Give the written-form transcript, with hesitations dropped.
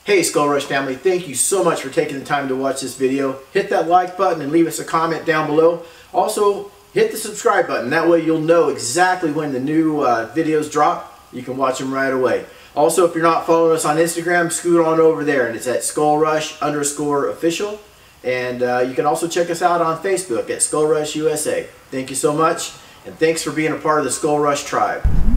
Hey SkullRush family, thank you so much for taking the time to watch this video. Hit that like button and leave us a comment down below. Also, hit the subscribe button. That way you'll know exactly when the new videos drop. You can watch them right away. Also, if you're not following us on Instagram, scoot on over there, and it's at SkullRush_official. And you can also check us out on Facebook at SkullRush USA. Thank you so much, and thanks for being a part of the SkullRush tribe.